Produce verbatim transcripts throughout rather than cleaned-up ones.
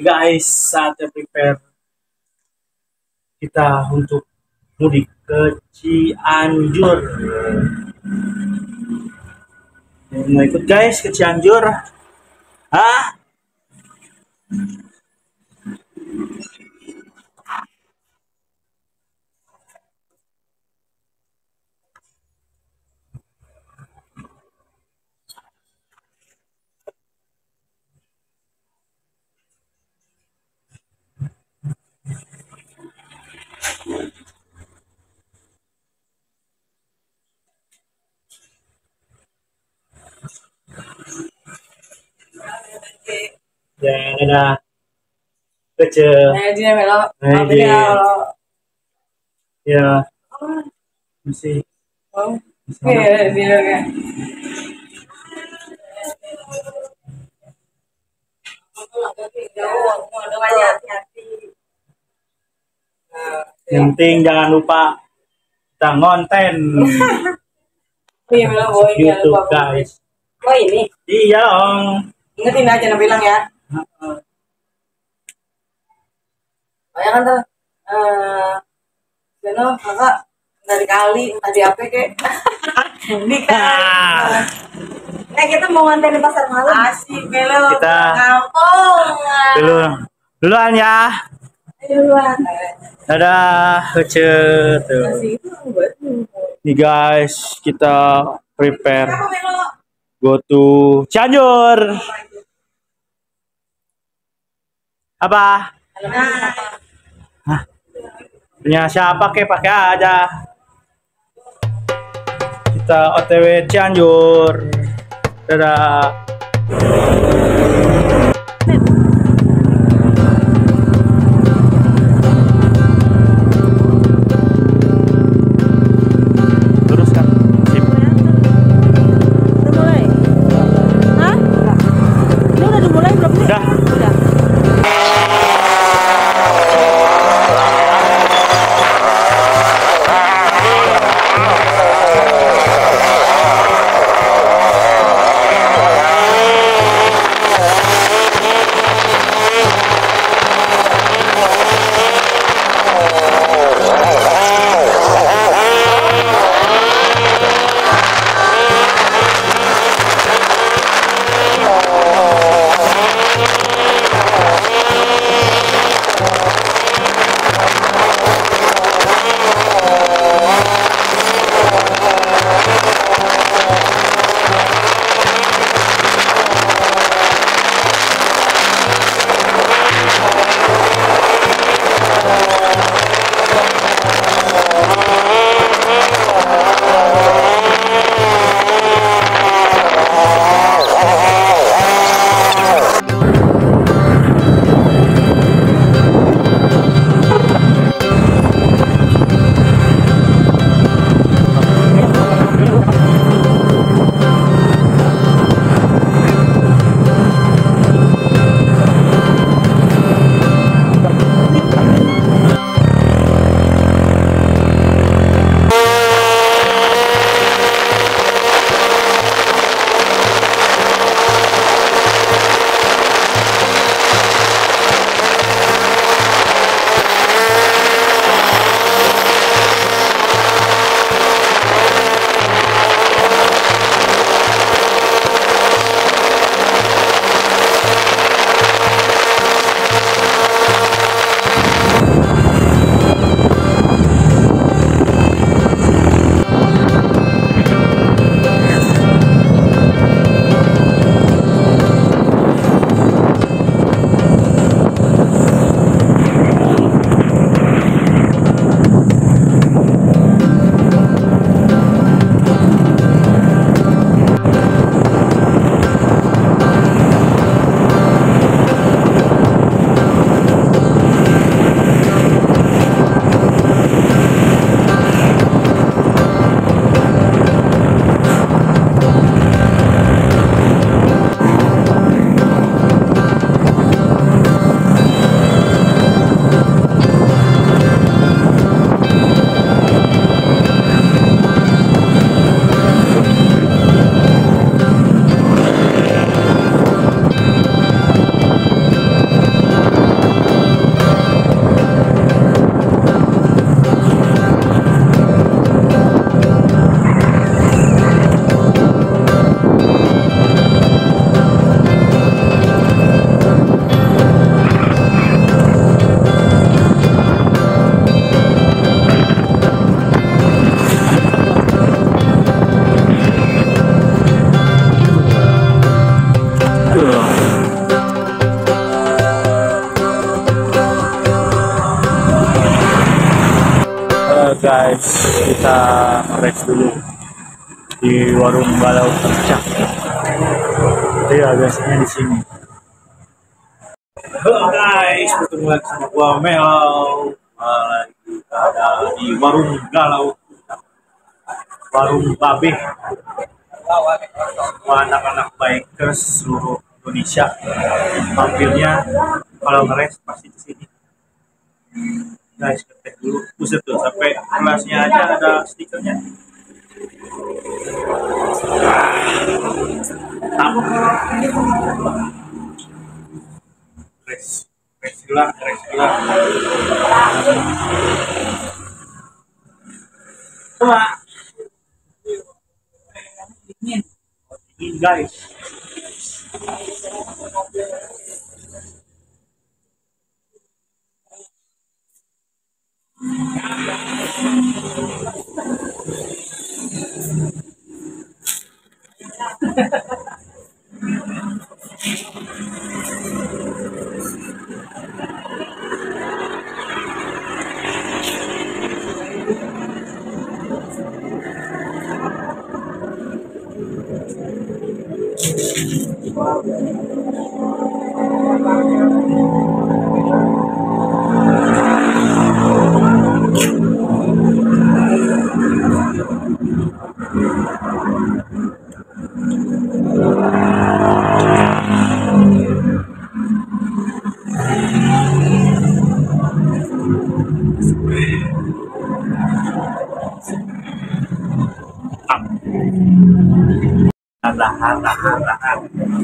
guys, saatnya prepare kita untuk mudik ke Cianjur. Mau ikut guys ke Cianjur? Hah? Ya, dadah. Kecil. Nah, dia melok. Nah, dia. Ya. Masih. Oh. Iya, dia kan. Yang penting jangan lupa kita ngonten. Iya, melok boy. YouTube guys. Oh ini? Iya dong. Ingetin aja nak bilang ya. Oh ya kan tuh. Eh, Jano kakak dari kali tadi apa kek? Ini kan. Eh kita mau nganterin pasar malam. Asik melo. Kita Kampung. dulu duluan ya. Duluan. Dadah, kecil tuh. Nih guys, kita prepare go to Cianjur. Apa? Hah? Punya siapa ke pakai aja. Kita O T W Cianjur. Dadah. guys, kita rest dulu di warung Galau Tercak. Iya biasanya di sini. Halo guys, ketemu lagi sama gua Mel. Lagi ada di warung Galau, warung Babe. Anak-anak bikers seluruh Indonesia mampirnya kalau ngeres pasti di sini. Guys, ketek dulu, buset tuh sampai kelasnya aja ada stikernya. Res, res gila, res gila. Coba. Dingin guys. Tahan, tahan, tahan.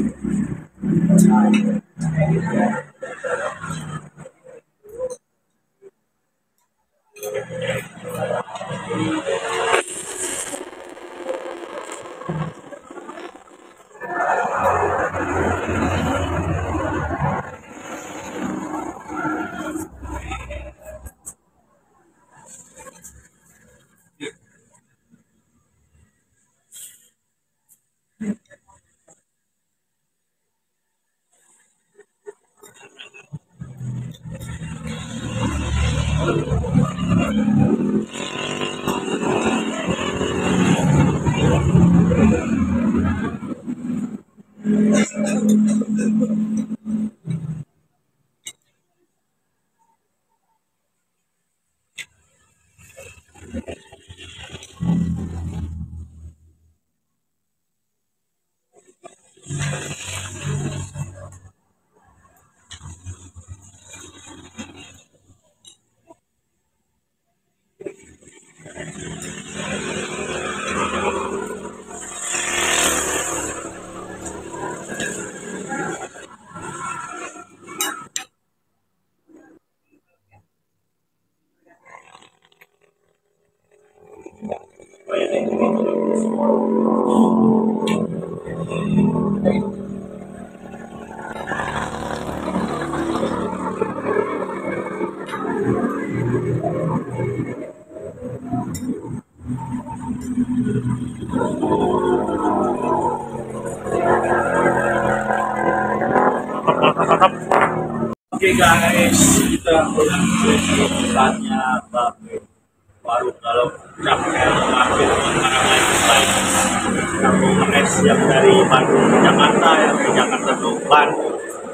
Oke guys, kita udah tempatnya Babe, warung Galau Tercak yang mampir para bikers yang mau ngeres yang dari Bandung ke Jakarta, yang dari Jakarta ke Bandung,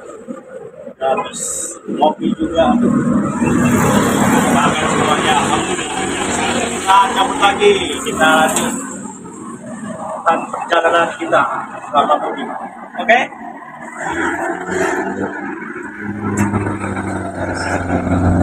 terus ngopi juga. Bahkan semuanya kita cabut lagi, kita lanjutkan perjalanan kita selama mudik. Oke? Okay?